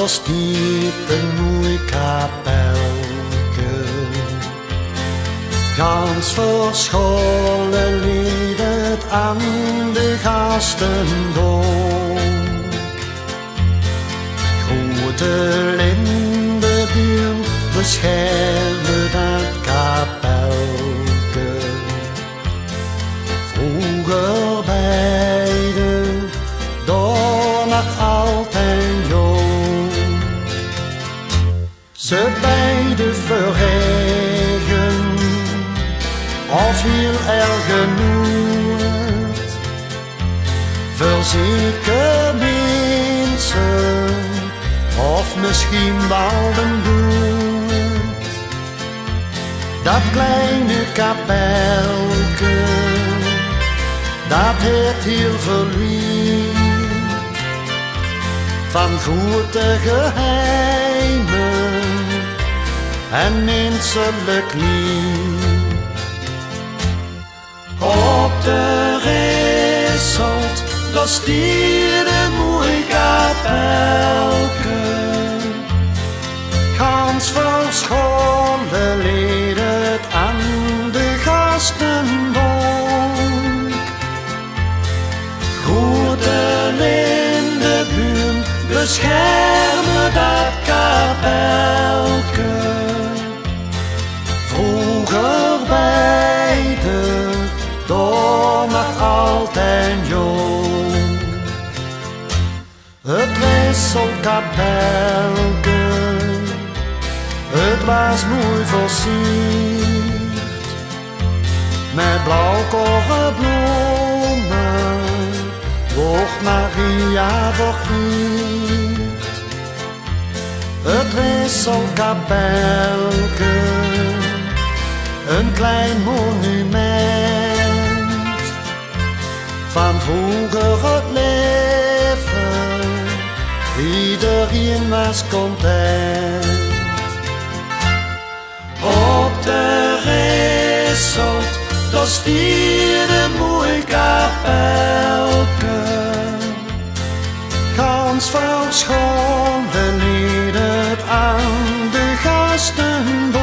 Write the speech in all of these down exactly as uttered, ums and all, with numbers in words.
dat stiet een mooi kapelke. Gans verscholen liet het aan de gastendonk. Grote lindenbuur beschermen dat kapelke. Vroeger beide, door nog altijd jong. Ze beide verregen, of heel erg genoeg. Verzeker mensen, of misschien wel een bloed. Dat kleine kapelke, dat heeft heel veel lief. Van grote geheimen en menselijk lief. Op de Risselt, daar stiert een mooi kapelke. Gans verscholen leed het aan de gastendonk. Grote lindenbuur beschermen dat kapelke. Vroeger beide, door nog altijd jong. Het Risseltkapelke, het was mooi versierd, met blauwkorre bloemen, wordt Maria vergierd. Het Risseltkapelke, een klein monument van vroeger het leven, iedereen was content. Op de Risselt, daar stiert een mooi kapelke. Gans verscholen liet het aan de gastendonk.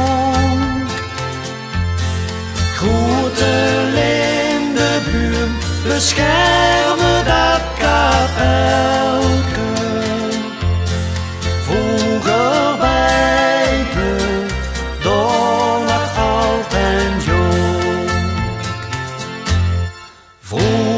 Grote lindenbuur beschermen dat kapelke. Vroeger beide, door nog altijd jong. Vroeger